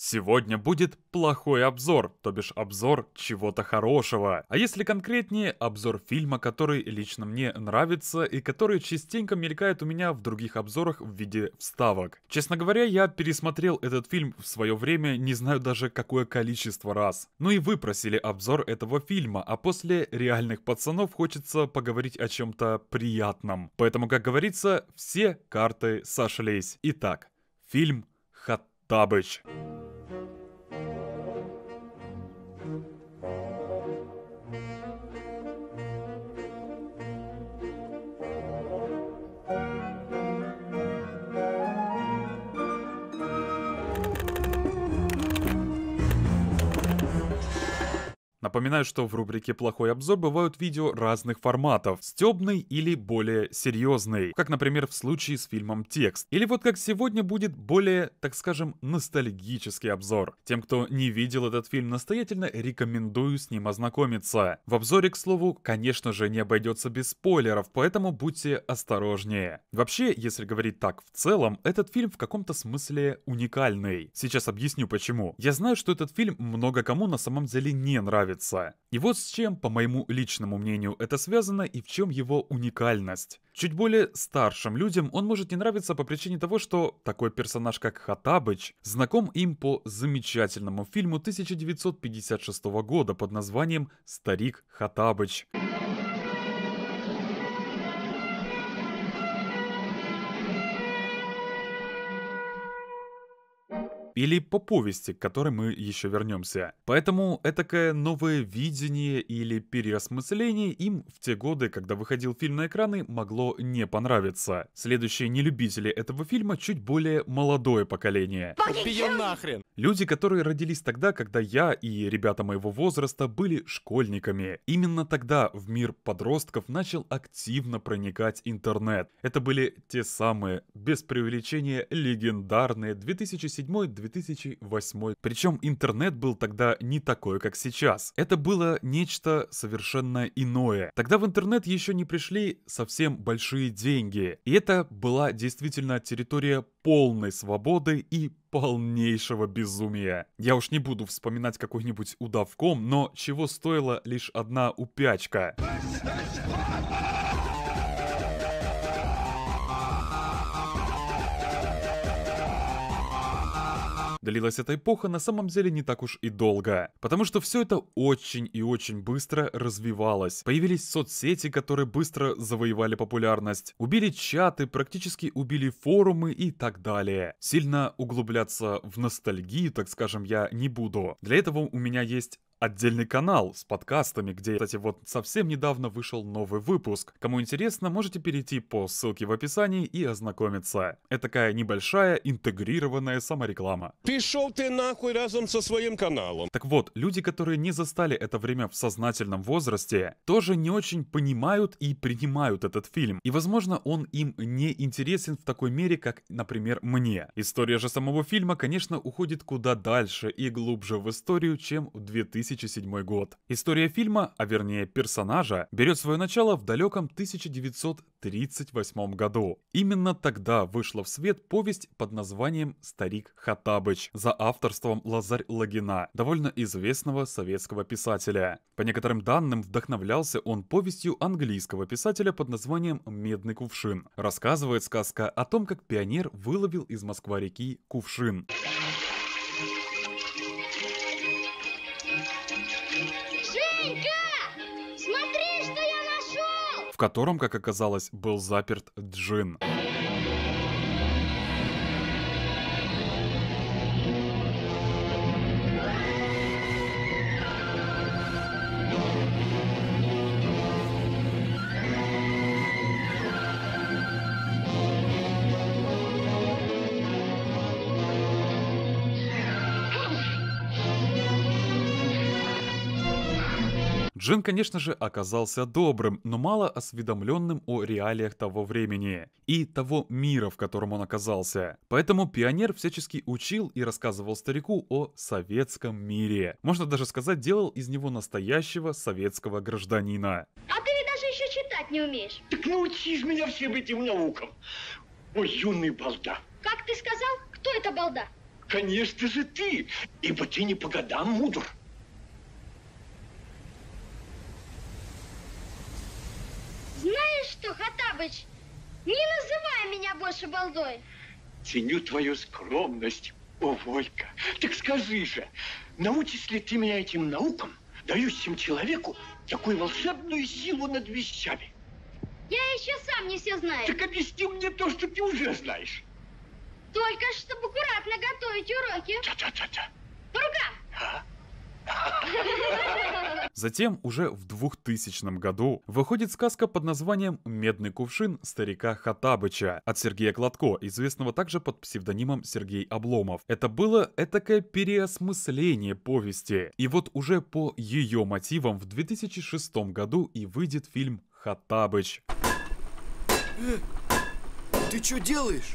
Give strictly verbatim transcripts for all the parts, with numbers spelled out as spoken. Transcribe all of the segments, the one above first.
Сегодня будет плохой обзор, то бишь обзор чего-то хорошего. А если конкретнее, обзор фильма, который лично мне нравится и который частенько мелькает у меня в других обзорах в виде вставок. Честно говоря, я пересмотрел этот фильм в свое время не знаю даже какое количество раз. Ну и вы просили обзор этого фильма, а после «Реальных пацанов» хочется поговорить о чем-то приятном. Поэтому, как говорится, все карты сошлись. Итак, фильм «Хоттабыч». Напоминаю, что в рубрике «Плохой обзор» бывают видео разных форматов, стёбный или более серьезный, как, например, в случае с фильмом «Текст». Или вот как сегодня будет более, так скажем, ностальгический обзор. Тем, кто не видел этот фильм, настоятельно рекомендую с ним ознакомиться. В обзоре, к слову, конечно же, не обойдется без спойлеров, поэтому будьте осторожнее. Вообще, если говорить так в целом, этот фильм в каком-то смысле уникальный. Сейчас объясню почему. Я знаю, что этот фильм много кому на самом деле не нравится. И вот с чем, по моему личному мнению, это связано и в чем его уникальность. Чуть более старшим людям он может не нравиться по причине того, что такой персонаж, как Хоттабыч, знаком им по замечательному фильму тысяча девятьсот пятьдесят шестого года под названием «Старик Хоттабыч». Или по повести, к которой мы еще вернемся. Поэтому этакое новое видение или переосмысление им в те годы, когда выходил фильм на экраны, могло не понравиться. Следующие нелюбители этого фильма чуть более молодое поколение. Убьем нахрен! Люди, которые родились тогда, когда я и ребята моего возраста были школьниками. Именно тогда в мир подростков начал активно проникать интернет. Это были те самые, без преувеличения, легендарные две тысячи седьмой — две тысячи восьмой. Причем интернет был тогда не такой, как сейчас. Это было нечто совершенно иное. Тогда в интернет еще не пришли совсем большие деньги. И это была действительно территория полной свободы и полнейшего безумия. Я уж не буду вспоминать какой-нибудь удавком, но чего стоила лишь одна упячка. Длилась эта эпоха на самом деле не так уж и долго, потому что все это очень и очень быстро развивалось. Появились соцсети, которые быстро завоевали популярность, убили чаты, практически убили форумы и так далее. Сильно углубляться в ностальгию, так скажем, я не буду. Для этого у меня есть отдельный канал с подкастами, где, кстати, вот совсем недавно вышел новый выпуск. Кому интересно, можете перейти по ссылке в описании и ознакомиться. Это такая небольшая интегрированная самореклама. Пішов ты нахуй разом со своим каналом. Так вот, люди, которые не застали это время в сознательном возрасте, тоже не очень понимают и принимают этот фильм. И, возможно, он им не интересен в такой мере, как, например, мне. История же самого фильма, конечно, уходит куда дальше и глубже в историю, чем в две тысячи седьмой год. История фильма, а вернее персонажа, берет свое начало в далеком тысяча девятьсот тридцать восьмом году. Именно тогда вышла в свет повесть под названием «Старик Хоттабыч» за авторством Лазарь Логина, довольно известного советского писателя. По некоторым данным, вдохновлялся он повестью английского писателя под названием «Медный кувшин». Рассказывает сказка о том, как пионер выловил из Москва-реки кувшин. В котором, как оказалось, был заперт джин. Джин, конечно же, оказался добрым, но мало осведомленным о реалиях того времени и того мира, в котором он оказался. Поэтому пионер всячески учил и рассказывал старику о советском мире. Можно даже сказать, делал из него настоящего советского гражданина. А ты ведь даже еще читать не умеешь. Так научишь меня всем этим наукам. Ой, юный балда. Как ты сказал? Кто это балда? Конечно же ты, ибо ты не по годам мудр. Знаешь что, Хаттабыч, не называй меня больше балдой. Ценю твою скромность, о, Волька. Так скажи же, научишь ли ты меня этим наукам, дающим человеку такую волшебную силу над вещами? Я еще сам не все знаю. Так объясни мне то, что ты уже знаешь. Только чтобы аккуратно готовить уроки. Та-та-та-та. По рукам. А? Затем, уже в двухтысячном году, выходит сказка под названием «Медный кувшин» старика Хаттабыча от Сергея Кладко, известного также под псевдонимом Сергей Обломов. Это было этакое переосмысление повести. И вот уже по ее мотивам в две тысячи шестом году и выйдет фильм «Хаттабыч». Э, ты что делаешь?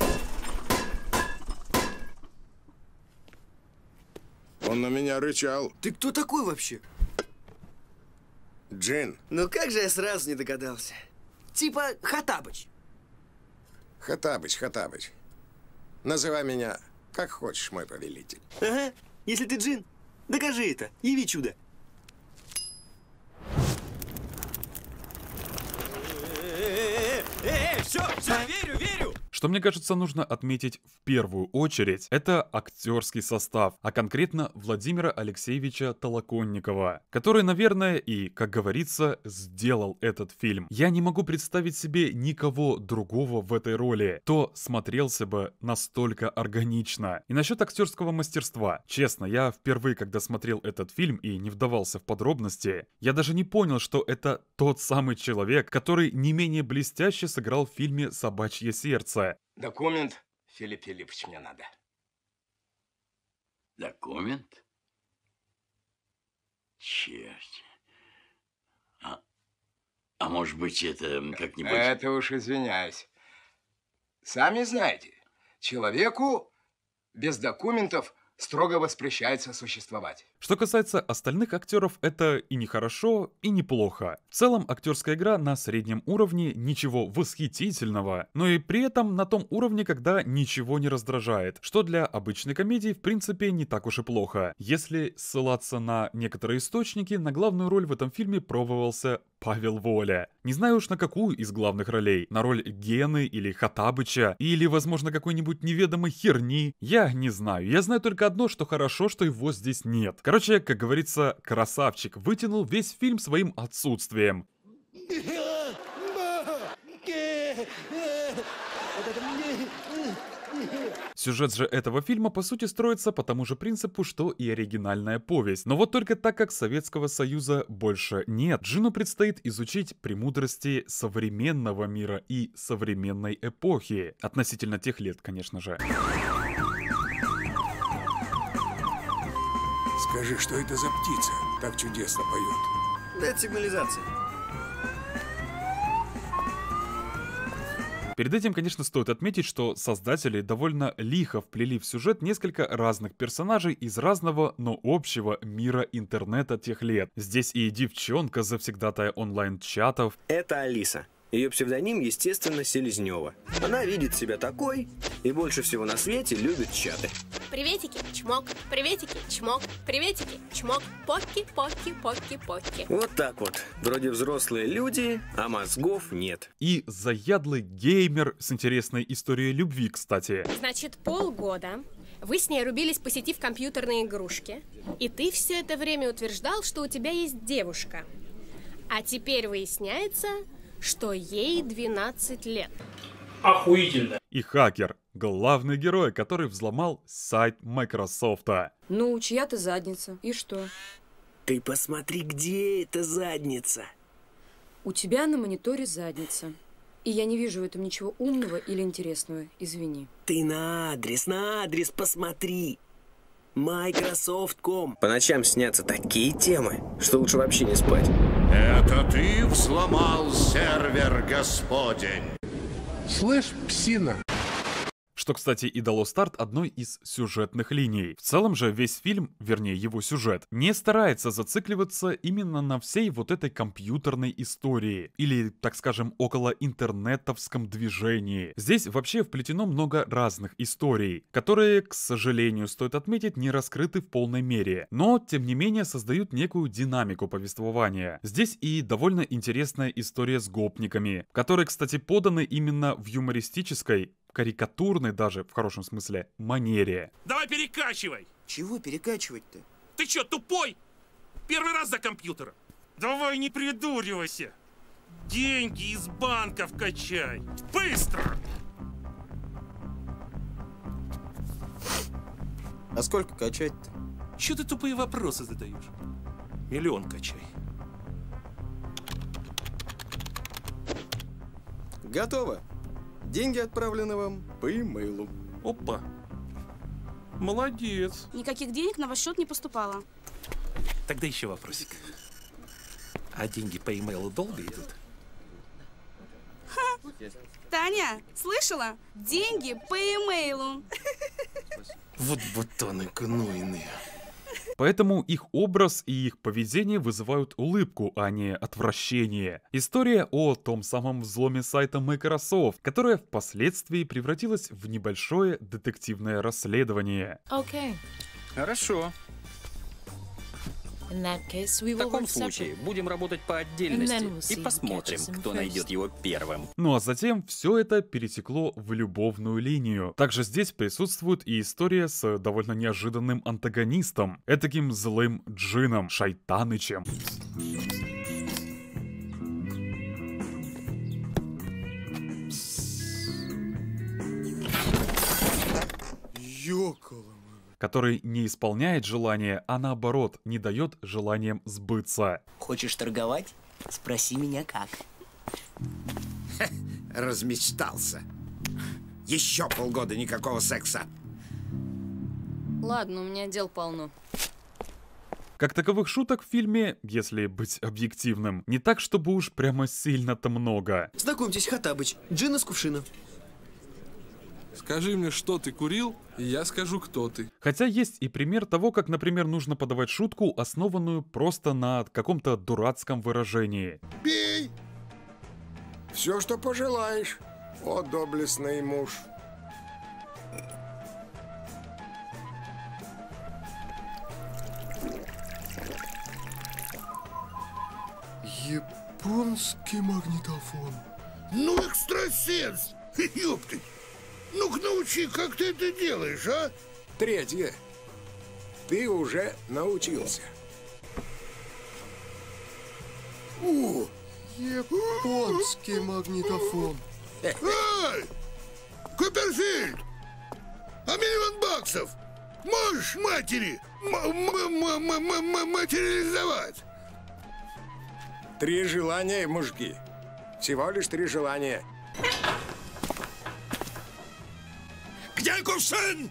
Он на меня рычал. Ты кто такой вообще? Джин. Ну как же я сразу не догадался? Типа Хаттабыч. Хаттабыч, Хаттабыч. Называй меня как хочешь, мой повелитель. Ага, если ты Джин, докажи это, яви чудо. Эй, все, все, верю, верю. Что, мне кажется, нужно отметить в первую очередь, это актерский состав, а конкретно Владимира Алексеевича Толоконникова, который, наверное, и, как говорится, сделал этот фильм. Я не могу представить себе никого другого в этой роли, кто смотрелся бы настолько органично. И насчет актерского мастерства. Честно, я впервые, когда смотрел этот фильм и не вдавался в подробности, я даже не понял, что это тот самый человек, который не менее блестяще сыграл в фильме «Собачье сердце». Документ, Филипп Филиппович, мне надо. Документ? Черт. А, а может быть, это как-нибудь... Это уж извиняюсь. Сами знаете, человеку без документов строго воспрещается существовать. Что касается остальных актеров, это и не хорошо, и не плохо. В целом, актерская игра на среднем уровне, ничего восхитительного, но и при этом на том уровне, когда ничего не раздражает, что для обычной комедии в принципе не так уж и плохо. Если ссылаться на некоторые источники, на главную роль в этом фильме пробовался Павел Воля. Не знаю уж на какую из главных ролей, на роль Гены или Хаттабыча, или, возможно, какой-нибудь неведомой херни, я не знаю. Я знаю только одно, что хорошо, что его здесь нет. Короче, как говорится, красавчик вытянул весь фильм своим отсутствием. Сюжет же этого фильма по сути строится по тому же принципу, что и оригинальная повесть. Но вот только так как Советского Союза больше нет, Джину предстоит изучить премудрости современного мира и современной эпохи. Относительно тех лет, конечно же. Скажи, что это за птица так чудесно поет? Да, это сигнализация. Перед этим, конечно, стоит отметить, что создатели довольно лихо вплели в сюжет несколько разных персонажей из разного, но общего мира интернета тех лет. Здесь и девчонка, завсегдатая онлайн-чатов. Это Алиса. Ее псевдоним, естественно, Селезнева. Она видит себя такой и больше всего на свете любит чаты. Приветики, чмок, приветики, чмок, приветики, чмок, поки, поки, поки, поки. Вот так вот. Вроде взрослые люди, а мозгов нет. И заядлый геймер с интересной историей любви, кстати. Значит, полгода вы с ней рубились, посетив компьютерные игрушки, и ты все это время утверждал, что у тебя есть девушка. А теперь выясняется, что ей двенадцать лет. Охуительно. И хакер, главный герой, который взломал сайт Microsoft. Ну, чья-то задница. И что? Ты посмотри, где эта задница. У тебя на мониторе задница. И я не вижу в этом ничего умного или интересного. Извини. Ты на адрес, на адрес посмотри. Microsoft точка ком. По ночам снятся такие темы, что лучше вообще не спать. Это ты взломал сервер, Господень. Слышь, псина. что, кстати, и дало старт одной из сюжетных линий. В целом же весь фильм, вернее его сюжет, не старается зацикливаться именно на всей вот этой компьютерной истории, или, так скажем, около интернетовском движении. Здесь вообще вплетено много разных историй, которые, к сожалению, стоит отметить, не раскрыты в полной мере, но, тем не менее, создают некую динамику повествования. Здесь и довольно интересная история с гопниками, которые, кстати, поданы именно в юмористической, карикатурной даже, в хорошем смысле, манере. Давай перекачивай! Чего перекачивать-то? Ты чё, тупой? Первый раз за компьютером. Давай не придуривайся. Деньги из банков качай. Быстро! А сколько качать-то? Чё ты тупые вопросы задаешь? Миллион качай. Готово. Деньги отправлены вам по имейлу. Опа. Молодец. Никаких денег на ваш счет не поступало. Тогда еще вопросик. А деньги по имейлу долго идут? Ха. Таня, слышала? Деньги по имейлу. Вот бутоны гнойные. Поэтому их образ и их поведение вызывают улыбку, а не отвращение. История о том самом взломе сайта Microsoft, которая впоследствии превратилась в небольшое детективное расследование. Okay. Хорошо. В таком случае будем работать по отдельности и посмотрим, кто найдет его первым. Ну а затем все это перетекло в любовную линию. Также здесь присутствует и история с довольно неожиданным антагонистом, этаким злым джином, Шайтанычем. Ёкало. Который не исполняет желания, а наоборот, не дает желаниям сбыться. Хочешь торговать? Спроси меня как. Ха, размечтался. Еще полгода никакого секса. Ладно, у меня дел полно. Как таковых шуток в фильме, если быть объективным, не так, чтобы уж прямо сильно-то много. Знакомьтесь, Хаттабыч, джин из кувшина. Скажи мне, что ты курил, и я скажу, кто ты. Хотя есть и пример того, как, например, нужно подавать шутку, основанную просто на каком-то дурацком выражении. Бей! Все, что пожелаешь, о доблестный муж. Японский магнитофон. Ну, экстрасенс! Ёпты! Ну-ка научи, как ты это делаешь, а? Третье. Ты уже научился. О, японский магнитофон. Эй! Копперфильд! А миллион баксов можешь матери материализовать? Три желания, мужики. Всего лишь три желания. Где кувшин?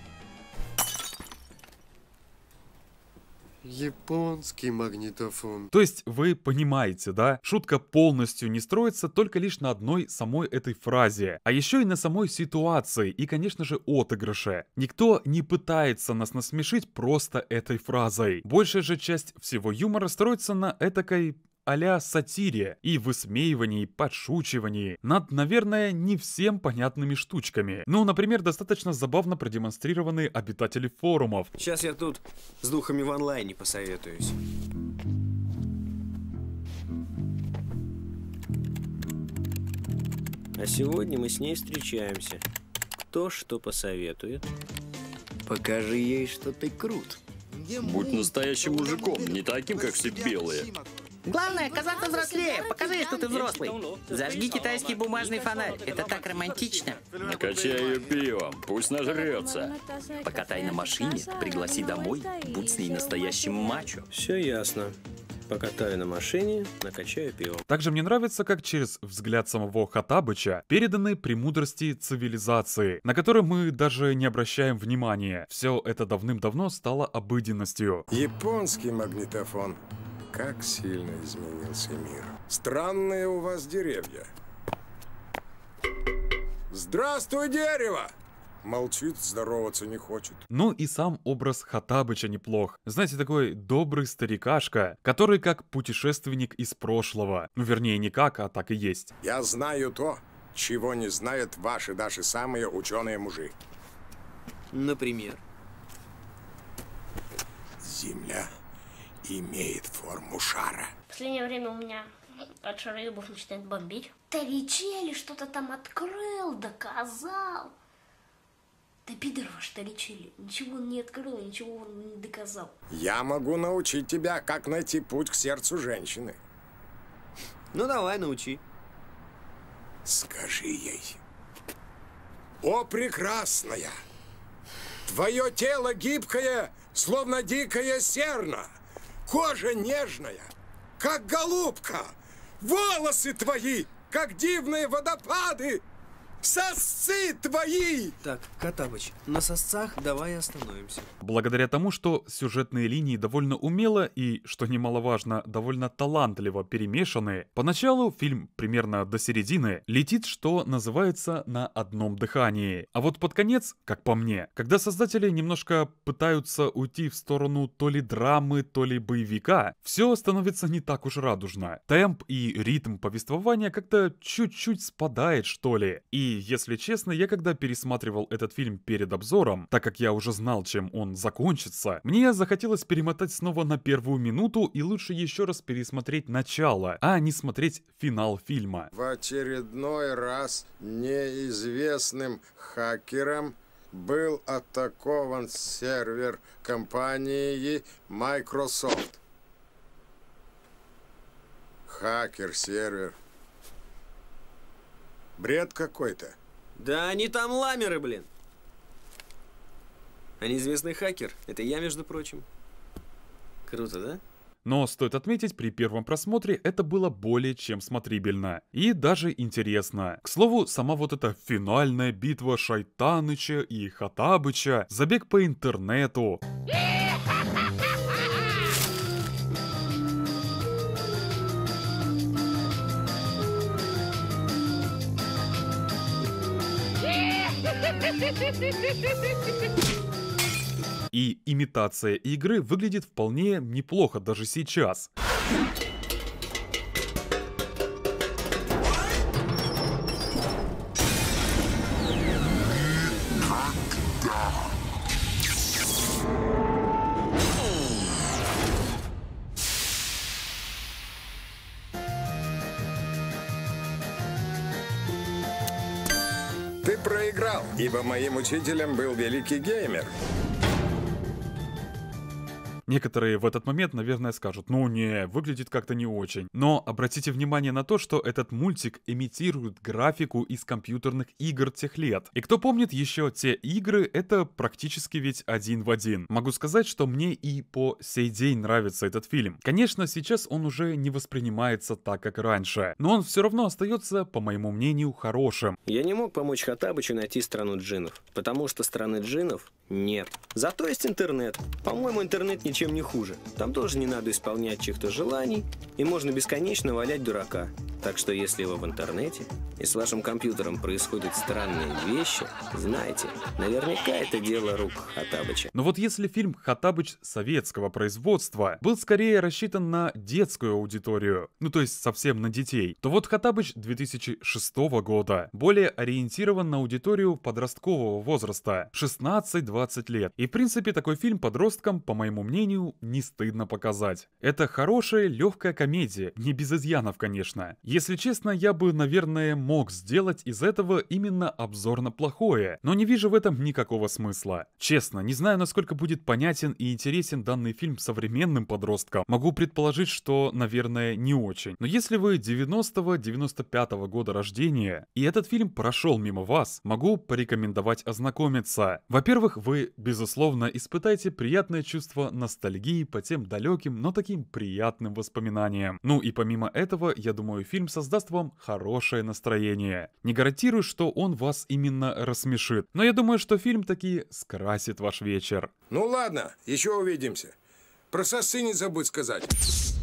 Японский магнитофон. То есть вы понимаете, да? Шутка полностью не строится только лишь на одной самой этой фразе, а еще и на самой ситуации и, конечно же, отыгрыше. Никто не пытается нас насмешить просто этой фразой. Большая же часть всего юмора строится на этакой а-ля сатире и высмеивании, подшучивании над, наверное, не всем понятными штучками. Ну, например, достаточно забавно продемонстрированы обитатели форумов. Сейчас я тут с духами в онлайне посоветуюсь. А сегодня мы с ней встречаемся. Кто что посоветует? Покажи ей, что ты крут. Будь настоящим мужиком, не таким, как все белые. Главное, казаться взрослее. Покажи, что ты взрослый. Зажги китайский бумажный фонарь. Это так романтично. Накачай ее пивом, пусть нажрется. Покатай на машине, пригласи домой, будь с ней настоящим мачо. Все ясно. Покатаю на машине, накачаю пиво. Также мне нравится, как через взгляд самого Хаттабыча переданы премудрости цивилизации, на которые мы даже не обращаем внимания. Все это давным-давно стало обыденностью. Японский магнитофон. Как сильно изменился мир. Странные у вас деревья. Здравствуй, дерево! Молчит, здороваться не хочет. Ну и сам образ Хоттабыча неплох. Знаете, такой добрый старикашка, который как путешественник из прошлого. Ну, вернее, не как, а так и есть. Я знаю то, чего не знают ваши даже самые ученые-мужи. Например? Земля имеет форму шара. В последнее время у меня от шароебов начинает бомбить. Торричелли что-то там открыл, доказал. Да пидор ваш Торричелли. Ничего он не открыл, ничего он не доказал. Я могу научить тебя, как найти путь к сердцу женщины. Ну давай, научи. Скажи ей: о, прекрасная! Твое тело гибкое, словно дикая серна. Кожа нежная, как голубка. Волосы твои, как дивные водопады. Сосцы твои! Так, Хоттабыч, на сосцах давай остановимся. Благодаря тому, что сюжетные линии довольно умело и, что немаловажно, довольно талантливо перемешаны, поначалу фильм примерно до середины летит, что называется, на одном дыхании. А вот под конец, как по мне, когда создатели немножко пытаются уйти в сторону то ли драмы, то ли боевика, все становится не так уж радужно. Темп и ритм повествования как-то чуть-чуть спадает, что ли. И И, если честно, я когда пересматривал этот фильм перед обзором, так как я уже знал, чем он закончится, мне захотелось перемотать снова на первую минуту и лучше еще раз пересмотреть начало, а не смотреть финал фильма. В очередной раз неизвестным хакером был атакован сервер компании Microsoft. Хакер-сервер. Бред какой-то. Да они там ламеры, блин. А неизвестный хакер — это я, между прочим. Круто, да? Но стоит отметить, при первом просмотре это было более чем смотрибельно. И даже интересно. К слову, сама вот эта финальная битва Шайтаныча и Хоттабыча, забег по интернету. И имитация игры выглядит вполне неплохо даже сейчас. Ты проиграл, ибо моим учителем был великий геймер. Некоторые в этот момент, наверное, скажут: ну не, выглядит как-то не очень. Но обратите внимание на то, что этот мультик имитирует графику из компьютерных игр тех лет. И кто помнит еще те игры, это практически ведь один в один. Могу сказать, что мне и по сей день нравится этот фильм. Конечно, сейчас он уже не воспринимается так, как раньше, но он все равно остается, по моему мнению, хорошим. Я не мог помочь Хоттабычу найти страну джиннов, потому что страны джиннов нет. Зато есть интернет. По-моему, интернет ничем не хуже. Там тоже не надо исполнять чьих-то желаний, и можно бесконечно валять дурака. Так что если вы в интернете, и с вашим компьютером происходят странные вещи, знайте, наверняка это дело рук Хоттабыча. Но вот если фильм «Хоттабыч» советского производства был скорее рассчитан на детскую аудиторию, ну то есть совсем на детей, то вот «Хоттабыч» две тысячи шестого года более ориентирован на аудиторию подросткового возраста, шестнадцать-двадцать лет. И в принципе такой фильм подросткам, по моему мнению, не стыдно показать. Это хорошая, легкая комедия, не без изъянов, конечно. Если честно, я бы, наверное, мог сделать из этого именно обзор на плохое, но не вижу в этом никакого смысла. Честно, не знаю, насколько будет понятен и интересен данный фильм современным подросткам. Могу предположить, что, наверное, не очень. Но если вы девяностого-девяносто пятого года рождения, и этот фильм прошел мимо вас, могу порекомендовать ознакомиться. Во-первых, вы, безусловно, испытаете приятное чувство ностальгии по тем далеким, но таким приятным воспоминаниям. Ну и помимо этого, я думаю, фильм создаст вам хорошее настроение. Не гарантирую, что он вас именно рассмешит, но я думаю, что фильм таки скрасит ваш вечер. Ну ладно, еще увидимся. Про сосы не забудь сказать.